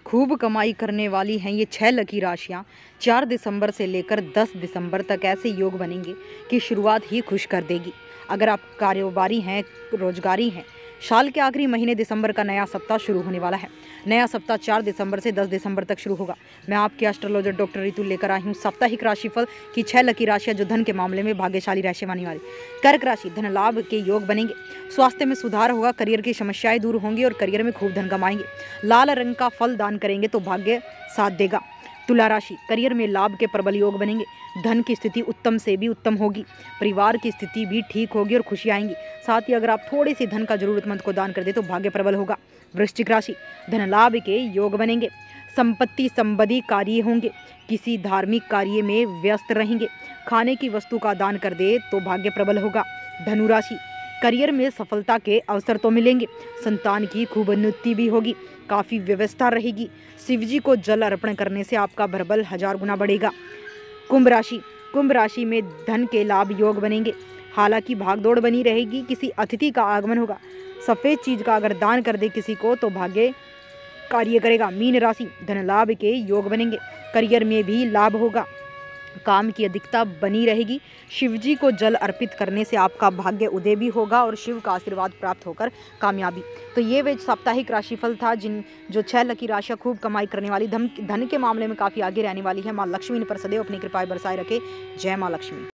खूब कमाई करने वाली हैं ये 6 लकी राशियाँ। 4 दिसंबर से लेकर 10 दिसंबर तक ऐसे योग बनेंगे कि शुरुआत ही खुश कर देगी। अगर आप कारोबारी हैं, रोजगारी हैं, साल के आखिरी महीने दिसंबर का नया सप्ताह शुरू होने वाला है। नया सप्ताह 4 दिसंबर से 10 दिसंबर तक शुरू होगा। मैं आपकी एस्ट्रोलॉजर डॉक्टर रितु लेकर आई हूँ साप्ताहिक राशिफल की 6 लकी राशियाँ जो धन के मामले में भाग्यशाली राशि मानी वाली। कर्क राशि, धन लाभ के योग बनेंगे। स्वास्थ्य में सुधार होगा, करियर की समस्याएं दूर होंगी और करियर में खूब धन कमाएंगे। लाल रंग का फल दान करेंगे तो भाग्य साथ देगा। तुला राशि, करियर में लाभ के प्रबल योग बनेंगे। धन की स्थिति उत्तम से भी उत्तम होगी। परिवार की स्थिति भी ठीक होगी और खुशी आएंगी। साथ ही अगर आप थोड़ी सी धन का जरूरतमंद को दान कर दे तो भाग्य प्रबल होगा। वृश्चिक राशि, धन लाभ के योग बनेंगे। संपत्ति संबंधी कार्य होंगे। किसी धार्मिक कार्य में व्यस्त रहेंगे। खाने की वस्तु का दान कर दे तो भाग्य प्रबल होगा। धनु राशि, करियर में सफलता के अवसर तो मिलेंगे। संतान की खूब उन्नति भी होगी। काफ़ी व्यवस्था रहेगी। शिवजी को जल अर्पण करने से आपका बरबल 1000 गुना बढ़ेगा। कुंभ राशि, कुंभ राशि में धन के लाभ योग बनेंगे। हालांकि भागदौड़ बनी रहेगी, किसी अतिथि का आगमन होगा। सफ़ेद चीज का अगर दान कर दे किसी को तो भाग्य कार्य करेगा। मीन राशि, धन लाभ के योग बनेंगे। करियर में भी लाभ होगा। काम की अधिकता बनी रहेगी। शिवजी को जल अर्पित करने से आपका भाग्य उदय भी होगा और शिव का आशीर्वाद प्राप्त होकर कामयाबी। तो ये वे साप्ताहिक राशिफल था जो 6 लकी राशियाँ खूब कमाई करने वाली, धन के मामले में काफ़ी आगे रहने वाली है। माँ लक्ष्मी इन पर सदैव अपनी कृपाएं बरसाए रखे। जय माँ लक्ष्मी।